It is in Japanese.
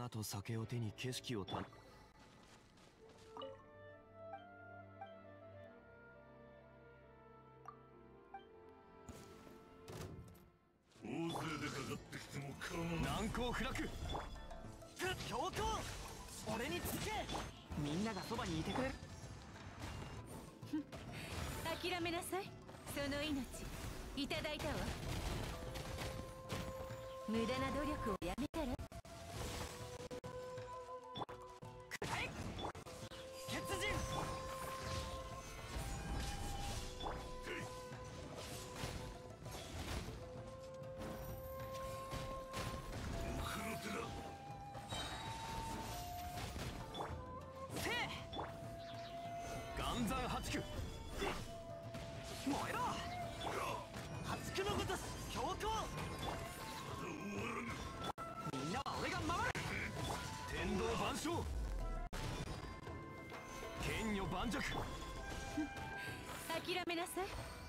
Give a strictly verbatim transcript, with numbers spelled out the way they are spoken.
花と酒を手に景色をた大勢でかかってきても構わん。 難攻不落。 強行俺につけ。みんながそばにいてくれる。 諦めなさい。その命いただいたわ。無駄な努力をやめたら。 はい血人。 奥の手だ。 せい岩山八九。 燃えろ八九のごとし強行。みんなは俺が守る。 天道万象。剣女盤石。 諦めなさい。